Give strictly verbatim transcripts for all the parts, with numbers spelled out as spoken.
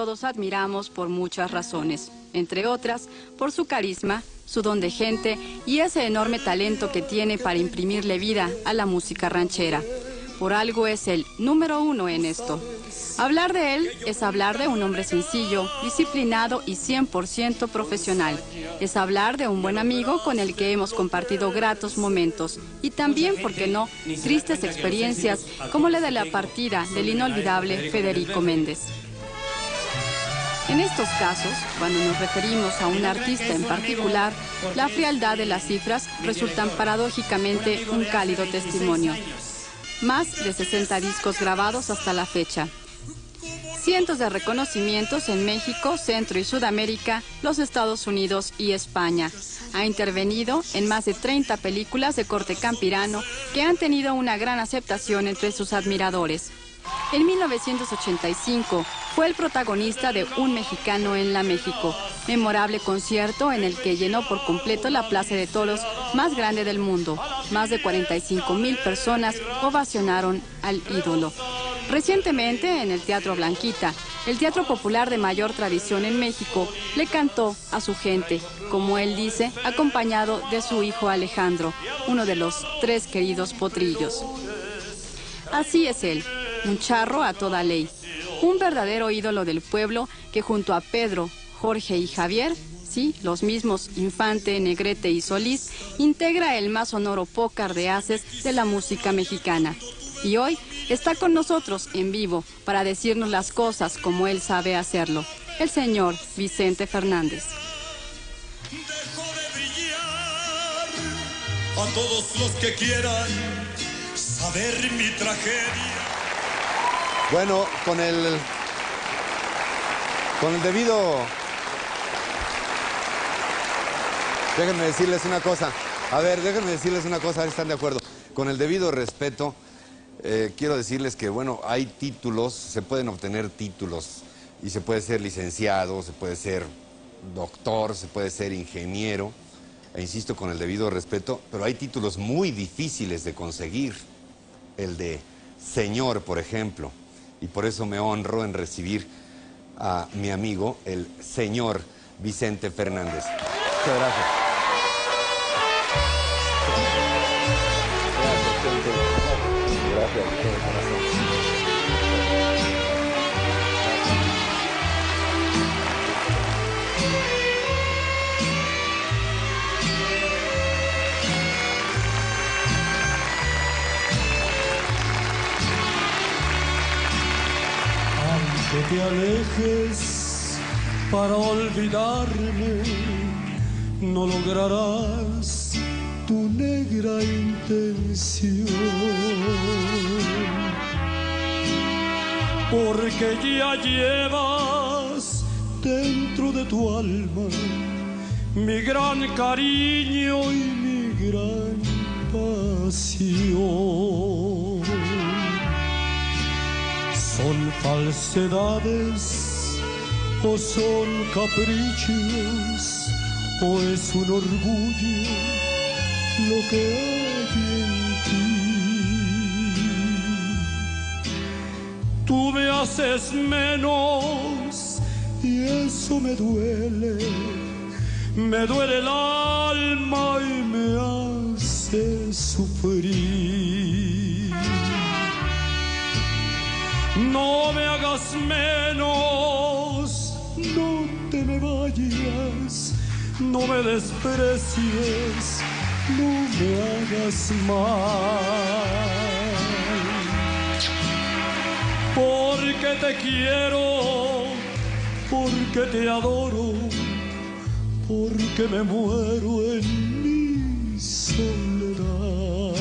Todos admiramos por muchas razones, entre otras, por su carisma, su don de gente y ese enorme talento que tiene para imprimirle vida a la música ranchera. Por algo es el número uno en esto. Hablar de él es hablar de un hombre sencillo, disciplinado y cien por ciento profesional. Es hablar de un buen amigo con el que hemos compartido gratos momentos y también, ¿por qué no?, tristes experiencias como la de la partida del inolvidable Federico Méndez. En estos casos, cuando nos referimos a un artista en particular, la frialdad de las cifras resultan paradójicamente un cálido testimonio. Más de sesenta discos grabados hasta la fecha. Cientos de reconocimientos en México, Centro y Sudamérica, los Estados Unidos y España. Ha intervenido en más de treinta películas de corte campirano que han tenido una gran aceptación entre sus admiradores. En mil novecientos ochenta y cinco fue el protagonista de Un Mexicano en la México, memorable concierto en el que llenó por completo la Plaza de Toros más grande del mundo. Más de cuarenta y cinco mil personas ovacionaron al ídolo. Recientemente, en el Teatro Blanquita, el teatro popular de mayor tradición en México, le cantó a su gente, como él dice, acompañado de su hijo Alejandro, uno de los tres queridos potrillos. Así es él, un charro a toda ley, un verdadero ídolo del pueblo que junto a Pedro, Jorge y Javier, sí, los mismos Infante, Negrete y Solís, integra el más sonoro pócar de haces de la música mexicana. Y hoy está con nosotros en vivo para decirnos las cosas como él sabe hacerlo, el señor Vicente Fernández. Dejo de brillar a todos los que quieran saber mi tragedia. Bueno, con el, con el debido... Déjenme decirles una cosa. A ver, déjenme decirles una cosa, a ver si están de acuerdo. Con el debido respeto, eh, quiero decirles que, bueno, hay títulos, se pueden obtener títulos, y se puede ser licenciado, se puede ser doctor, se puede ser ingeniero, e insisto, con el debido respeto, pero hay títulos muy difíciles de conseguir. El de señor, por ejemplo. Y por eso me honro en recibir a mi amigo, el señor Vicente Fernández. Muchas gracias. Gracias, Vicente. Que te alejes para olvidarme, no lograrás tu negra intención, porque ya llevas dentro de tu alma mi gran cariño y mi gran pasión. ¿Son falsedades o son caprichos o es un orgullo lo que hay en ti? Tú me haces menos y eso me duele, me duele el alma y me hace sufrir. No me hagas menos, no te me vayas, no me desprecies, no me hagas mal. Porque te quiero, porque te adoro, porque me muero en mi soledad.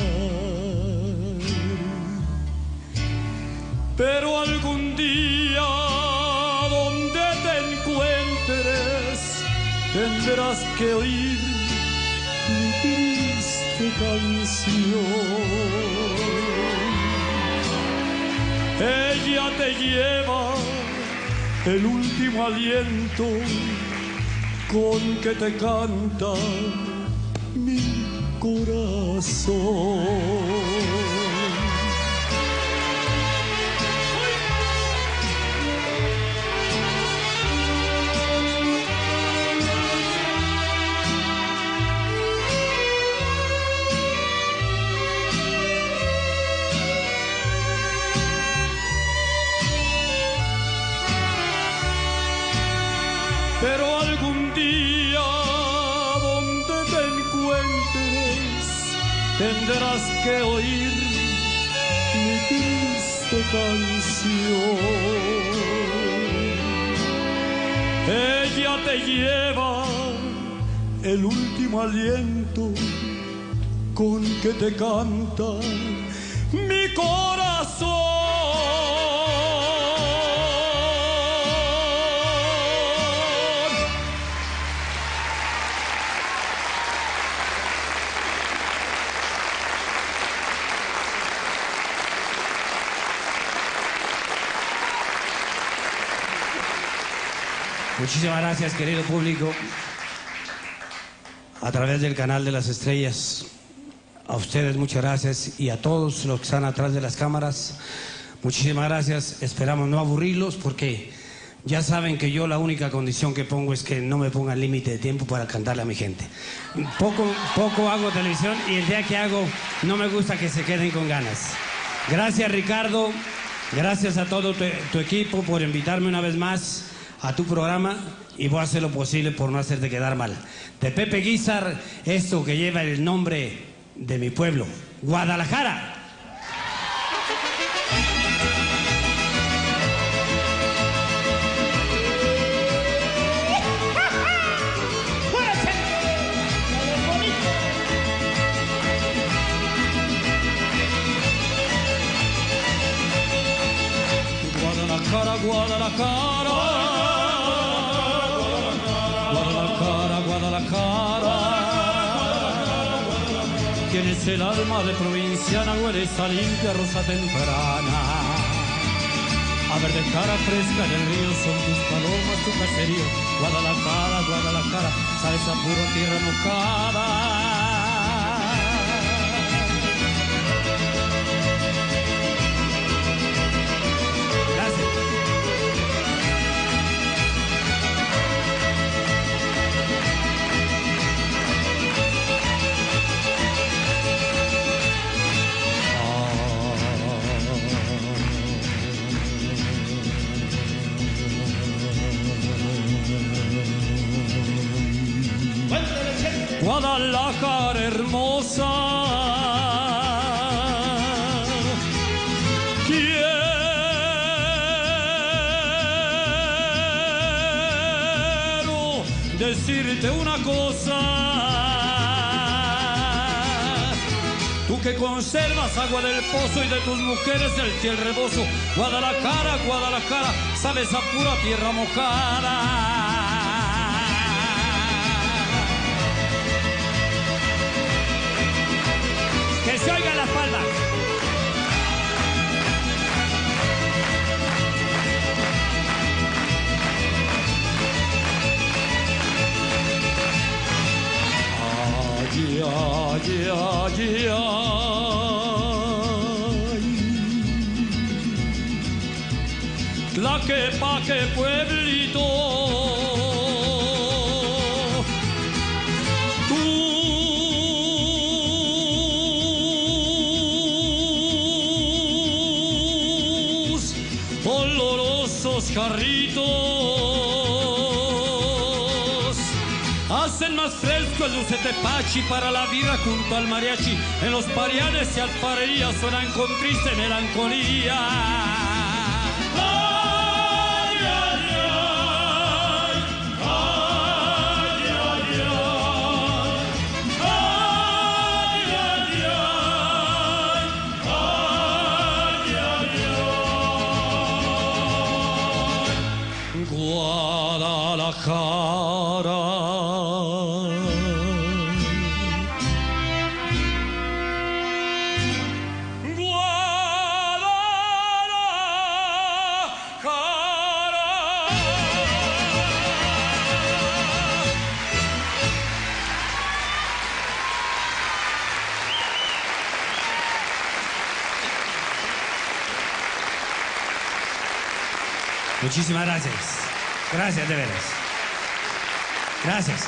Pero algún día donde te encuentres tendrás que oír mi triste canción. Ella te lleva el último aliento con que te canta mi corazón. pero algún día donde te encuentres tendrás que oír mi triste canción. Ella te lleva el último aliento con que te canta mi corazón. Muchísimas gracias, querido público, a través del canal de las estrellas. A ustedes muchas gracias y a todos los que están atrás de las cámaras, muchísimas gracias. Esperamos no aburrirlos porque ya saben que yo la única condición que pongo es que no me pongan límite de tiempo para cantarle a mi gente. Poco, poco hago televisión y el día que hago no me gusta que se queden con ganas. Gracias, Ricardo, gracias a todo tu, tu equipo por invitarme una vez más a tu programa y voy a hacer lo posible por no hacerte quedar mal. De Pepe Guizar, esto que lleva el nombre de mi pueblo, Guadalajara. Guadalajara, Guadalajara, Guadalajara, Guadalajara, tienes el alma de provinciana, hueles a limpia rosa temprana. A verde cara fresca en el río son tus palomas, tu caserío. Guadalajara, Guadalajara, sabes a pura tierra mojada. Guadalajara hermosa, quiero decirte una cosa. Tú que conservas agua del pozo y de tus mujeres el fiel rebozo. Guadalajara, Guadalajara, sabes a pura tierra mojada. Que se oigan las palmas. Ay, ay, ay, ay. Tlaquepaque, pueblito. Jarritos hacen más fresco el dulce tepachi para la vida junto al mariachi. En los parianes y alfarerías suenan con triste melancolía. Ay, ay, ay, ay, ay, ay, ay, ay, ay, ay. Guadalajara, Muchísimas gracias. Gracias, de veras. Gracias.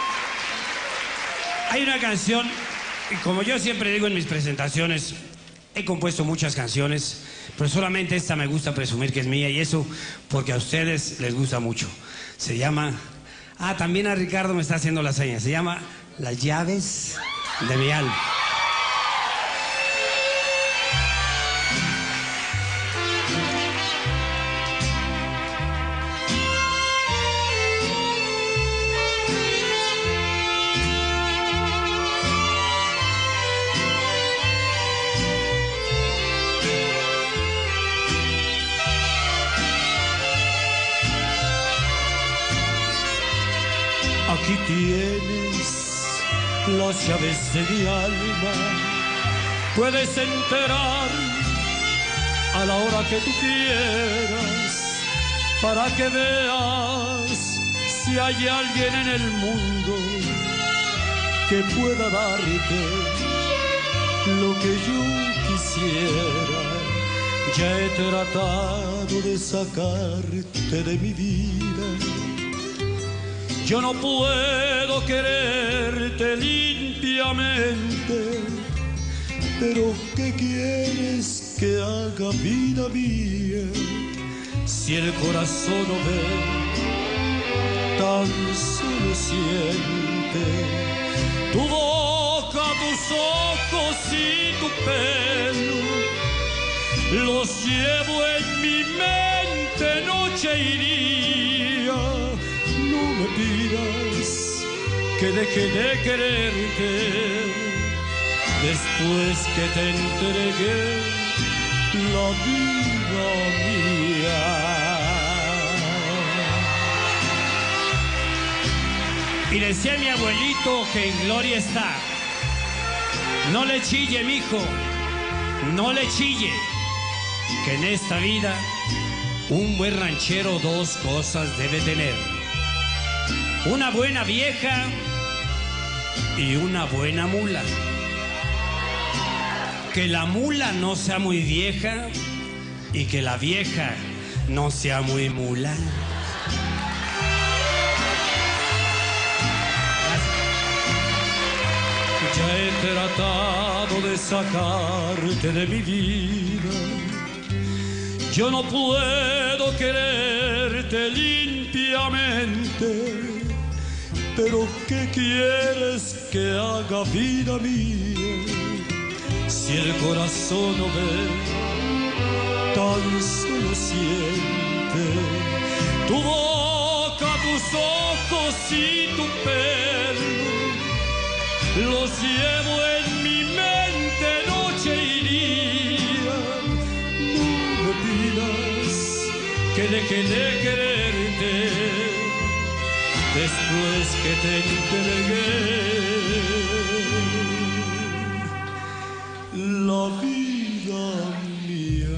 Hay una canción, y como yo siempre digo en mis presentaciones, he compuesto muchas canciones, pero solamente esta me gusta presumir que es mía, y eso porque a ustedes les gusta mucho. Se llama... Ah, también a Ricardo me está haciendo la seña. Se llama Las llaves de mi alma. Aquí tienes las llaves de mi alma, puedes entrar a la hora que tú quieras, para que veas si hay alguien en el mundo que pueda darte lo que yo quisiera. Ya he tratado de sacarte de mi vida. Yo no puedo quererte limpiamente, pero ¿qué quieres que haga, vida mía? Si el corazón no ve, tan solo siente. Tu boca, tus ojos y tu pelo, los llevo en mi mente noche y día. No me pidas que deje de quererte después que te entregué la vida mía. Y decía mi abuelito que en gloria está. No le chille, mijo, no le chille, que en esta vida un buen ranchero dos cosas debe tener: una buena vieja y una buena mula. Que la mula no sea muy vieja y que la vieja no sea muy mula. Ya he tratado de sacarte de mi vida. Yo no puedo quererte limpiamente, pero ¿qué quieres que haga, vida mía? Si el corazón no ve, tan solo siente. Tu boca, tus ojos y tu pelo, los llevo en mi mente noche y día. No me pidas que deje de quererte después que te entregué la vida mía.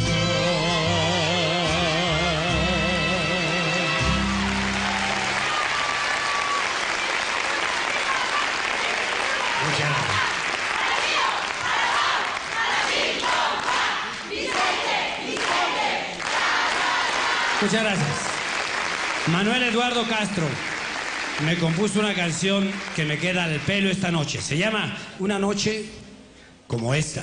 Muchas gracias. Muchas gracias. Manuel Eduardo Castro me compuso una canción que me queda al pelo esta noche. Se llama Una noche como esta.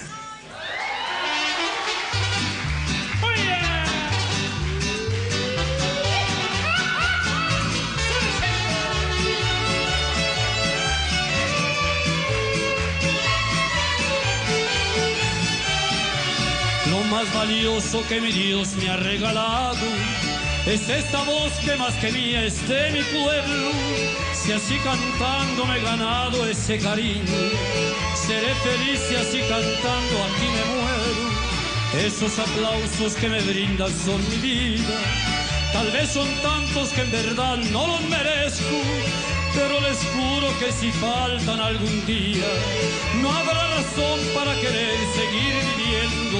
Lo más valioso que mi Dios me ha regalado es esta voz que más que mía es de mi pueblo. Si así cantando me he ganado ese cariño, seré feliz si así cantando aquí me muero. Esos aplausos que me brindan son mi vida. Tal vez son tantos que en verdad no los merezco, pero les juro que si faltan algún día, no habrá razón para querer seguir viviendo.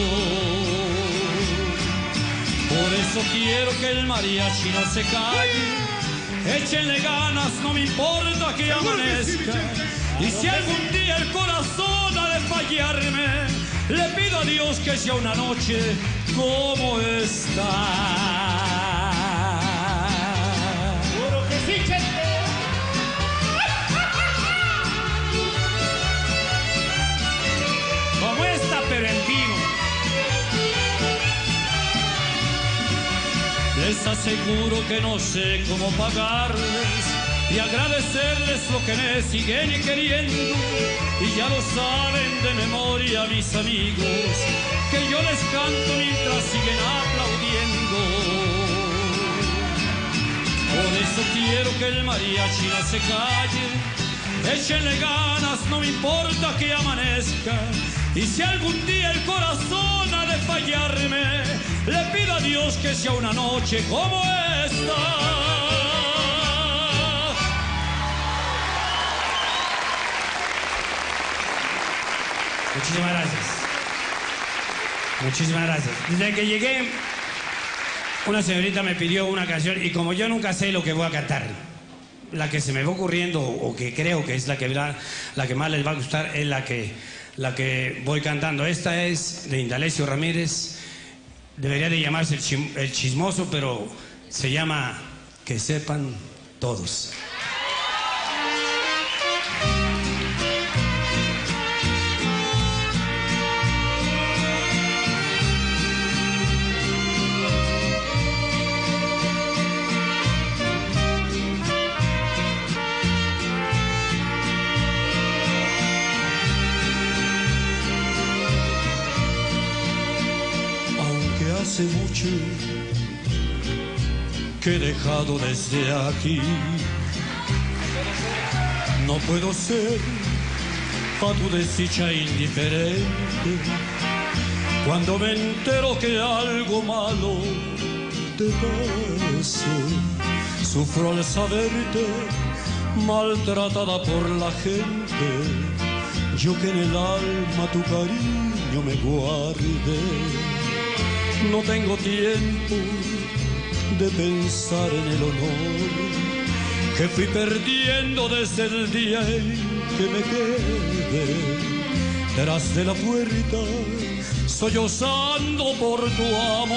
Por eso quiero que el mariachi no se calle. Échenle ganas, no me importa que amanezca. Y si algún día el corazón ha de fallarme, le pido a Dios que sea una noche como esta. Seguro que sí, gente. Como esta, pero en vivo. Les aseguro que no sé cómo pagarles y agradecerles lo que me siguen queriendo. Y ya lo saben de memoria mis amigos, que yo les canto mientras siguen aplaudiendo. Por eso quiero que el mariachi no se calle. Échenle ganas, no me importa que amanezca. Y si algún día el corazón ha de fallarme, le pido a Dios que sea una noche como esta. Muchísimas gracias. Muchísimas gracias. Desde que llegué, una señorita me pidió una canción y como yo nunca sé lo que voy a cantar, la que se me va ocurriendo o que creo que es la que, la que más les va a gustar es la que, la que voy cantando. Esta es de Indalecio Ramírez. Debería de llamarse el, chim, el Chismoso, pero se llama Que Sepan Todos. Hace mucho que he dejado desde aquí. No puedo ser a tu desdicha indiferente. Cuando me entero que algo malo te pasó, sufro al saberte maltratada por la gente. Yo que en el alma tu cariño me guardé. No tengo tiempo de pensar en el honor que fui perdiendo desde el día en que me quedé tras de la puerta, sollozando por tu amor.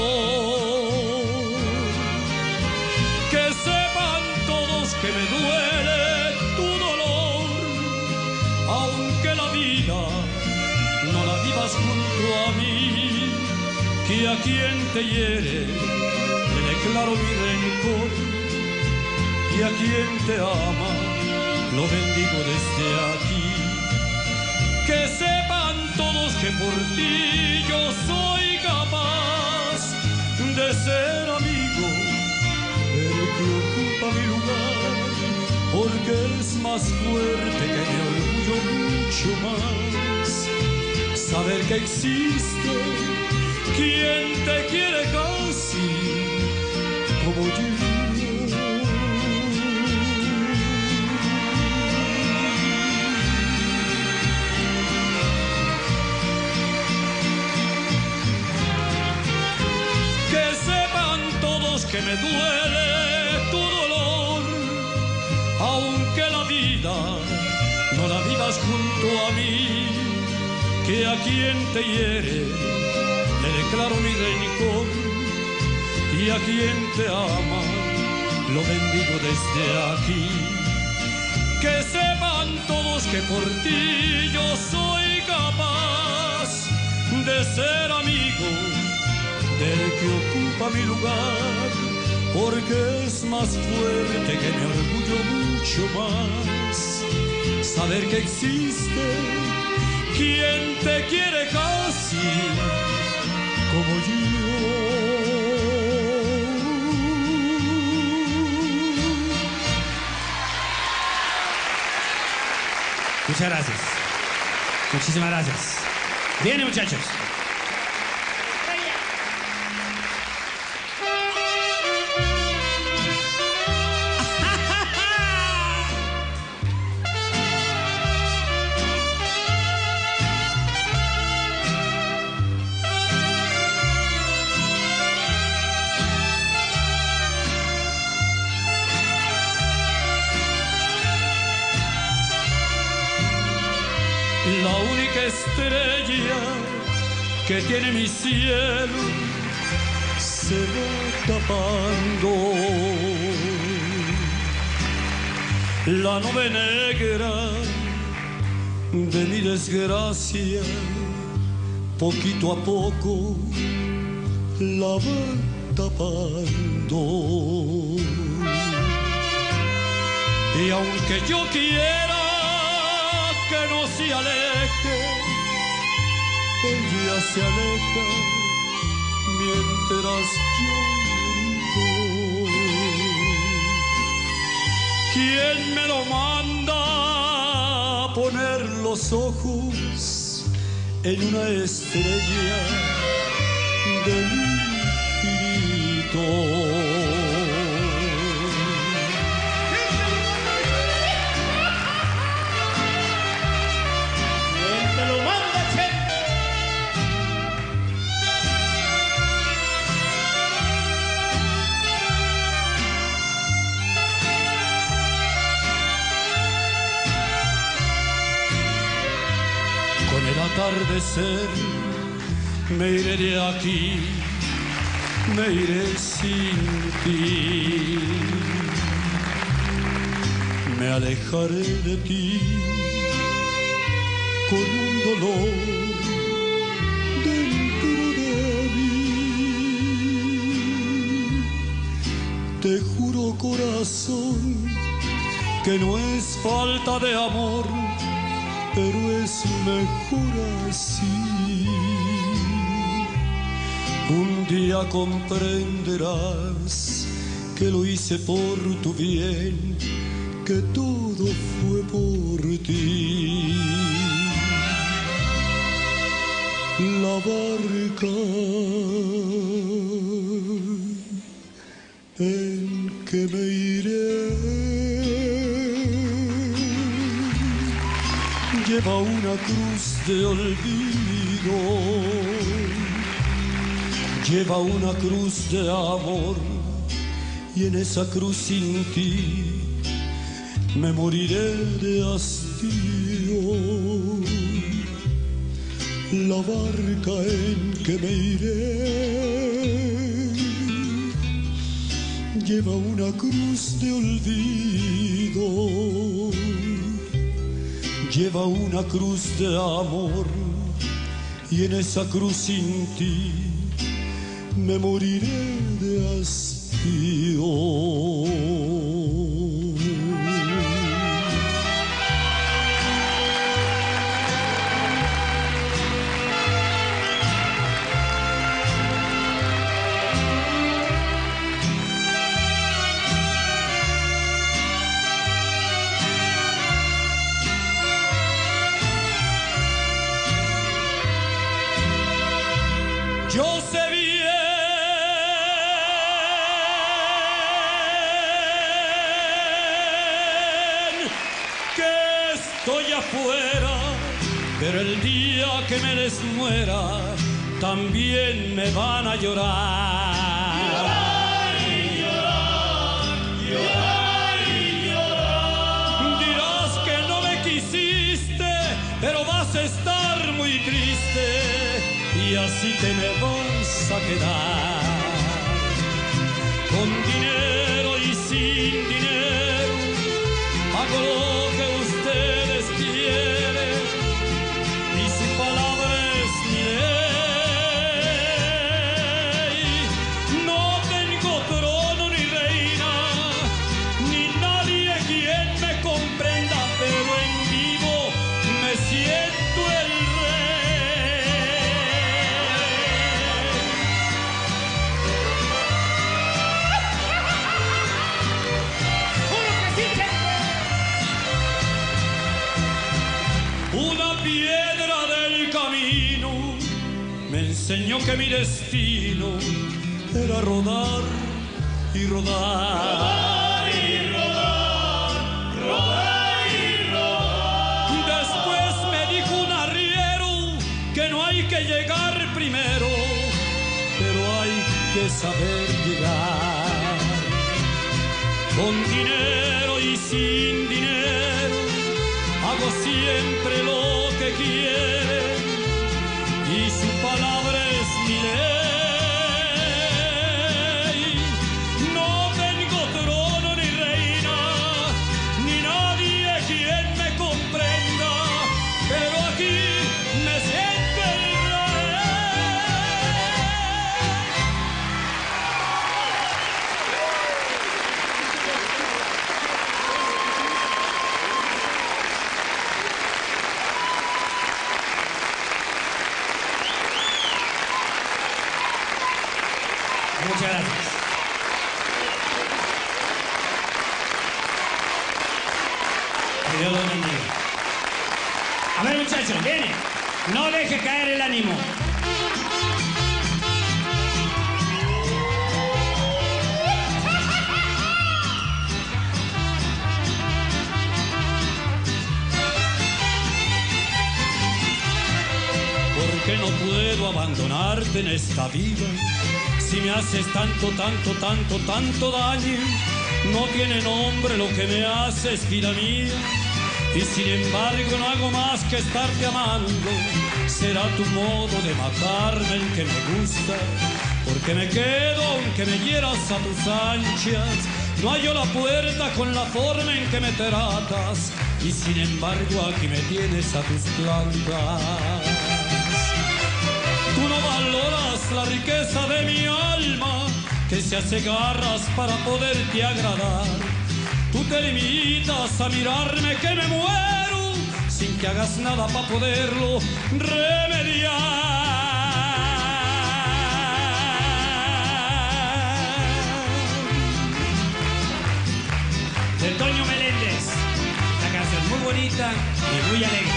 Que sepan todos que me duele tu dolor, aunque la vida no la vivas junto a mí. Y a quien te hiere le declaro mi rencor, y a quien te ama lo bendigo desde aquí. Que sepan todos que por ti yo soy capaz de ser amigo del que ocupa mi lugar, porque es más fuerte que mi orgullo, mucho más. Saber que existe quien te quiere casi como yo. Que sepan todos que me duele tu dolor, aunque la vida no la vivas junto a mí. Que a quien te hiere le declaro mi rencor, y a quien te ama lo bendigo desde aquí. Que sepan todos que por ti yo soy capaz de ser amigo del que ocupa mi lugar, porque es más fuerte que mi orgullo, mucho más. Saber que existe quien te quiere casi como yo. Muchas gracias. Muchísimas gracias. Viene, muchachos. La única estrella que tiene mi cielo se va tapando. La nube negra de mi desgracia, poquito a poco la va tapando. Y aunque yo quiera que no se aleje, ella se aleja mientras yo grito. ¿Quién me lo manda a poner los ojos en una estrella del infinito? Atardecer, me iré de aquí, me iré sin ti, me alejaré de ti con un dolor dentro de mí. Te juro, corazón, que no es falta de amor, pero es mejor así. Un día comprenderás que lo hice por tu bien, que todo fue por ti. La barca en que me iré lleva una cruz de olvido, lleva una cruz de amor, y en esa cruz sin ti me moriré de hastío. La barca en que me iré lleva una cruz de olvido, lleva una cruz de amor, y en esa cruz sin ti me moriré de hastío. Yo sé bien que estoy afuera, pero el día que me les muera también me van a llorar. Llorar y llorar, llorar y llorar. Dirás que no me quisiste, pero vas a estar muy triste, y así te me vas a quedar. Con dinero y sin dinero hago lo que ustedes quieren, y su palabra es mi ley. No tengo trono ni reina, ni nadie quien me comprenda, pero en vivo me siento el enseñó que mi destino era rodar y rodar. Rodar y rodar, rodar y rodar. Después me dijo un arriero que no hay que llegar primero, pero hay que saber llegar. Con dinero y sin dinero hago siempre lo que quiere, y su palabra es mi ley. No tengo trono ni reina, ni nadie quien me comprenda, pero aquí me siento el rey. Dios los bendiga. A ver, muchachos, viene. No deje caer el ánimo. Porque no puedo abandonarte en esta vida. Si me haces tanto, tanto, tanto, tanto daño, no tiene nombre lo que me haces, vida mía. Y sin embargo no hago más que estarte amando. Será tu modo de matarme el que me gusta, porque me quedo aunque me hieras a tus anchas. No hallo la puerta con la forma en que me tratas, y sin embargo aquí me tienes a tus plantas. Tú no valoras la riqueza de mi alma, que se hace garras para poderte agradar. Tú te limitas a mirarme que me muero, sin que hagas nada para poderlo remediar. De Toño Meléndez, la canción muy bonita y muy alegre.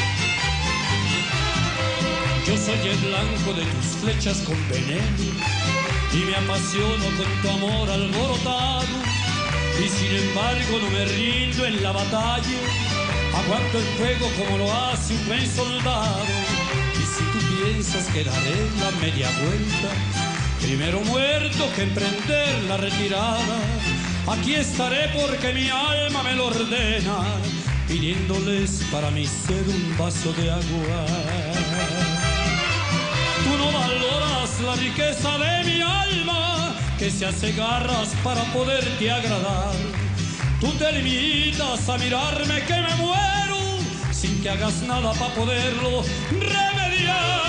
Yo soy el blanco de tus flechas con veneno, y me apasiono con tu amor alborotado. Y sin embargo no me rindo en la batalla, aguanto el fuego como lo hace un buen soldado. Y si tú piensas que daré la media vuelta, primero muerto que emprender la retirada, aquí estaré porque mi alma me lo ordena, pidiéndoles para mi ser un vaso de agua. Tú no valoras la riqueza de mi alma, que se hace garras para poderte agradar. Tú te limitas a mirarme que me muero, sin que hagas nada para poderlo remediar.